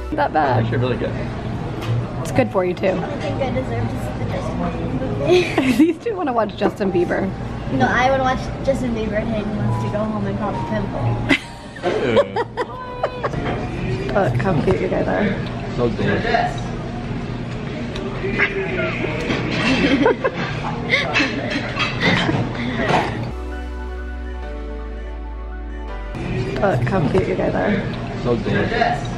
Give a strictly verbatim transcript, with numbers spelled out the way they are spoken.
That bad. Actually really good. It's good for you too. I think I deserve to see the Justin Bieber movie. These two want to watch Justin Bieber. No, I would watch Justin Bieber and Hayden wants to go home and pop a pimple. Look how cute you guys are. So good. Look how cute you guys are. So good.